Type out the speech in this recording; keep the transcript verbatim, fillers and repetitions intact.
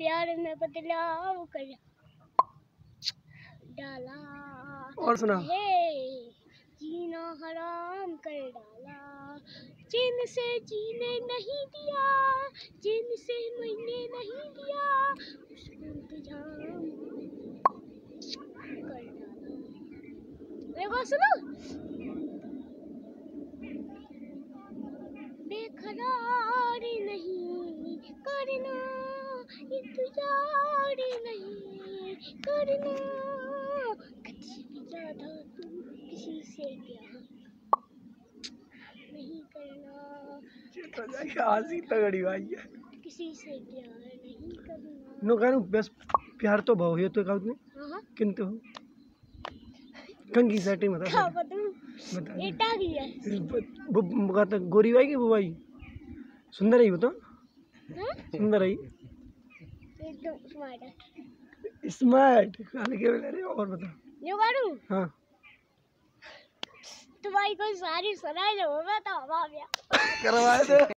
प्यार में बदलाव कर डाला। और सुना। हे जीना हराम कर डाला। चैन से जीने नहीं दिया, चैन से मरने नहीं दिया, उसको इंतजाम कर डाला। देखो सुनो। बेकरार नहीं करना, इंतजार नहीं करना, किसी भी ज्यादा तुम किसी से प्यार नहीं करना। हंसी तगड़ी भाई है। किसी से प्यार नहीं करना। नो कहूँ बस प्यार तो भाव है तो कहूँ हाँ किंतु कंगी सेटिंग बता क्या बताऊँ। बता एटा की है वो कहता गोरी भाई की वो भाई सुंदर है बताओ। हाँ? सुंदर है एकदम स्मार्ट है। स्मार्ट खाने के लिए। और बता यो करूँ। हाँ तुम्हारी कोई सारी सुनाई जो होगा तो हवा गया करवाए थे।